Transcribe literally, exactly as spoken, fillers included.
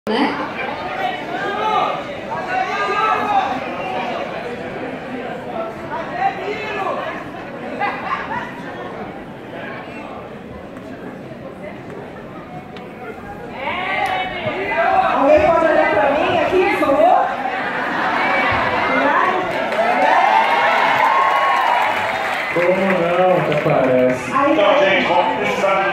Né? Alguém pode olhar para mim aqui, por favor? Como não, até parece. Aí, Então, gente, vamos precisar de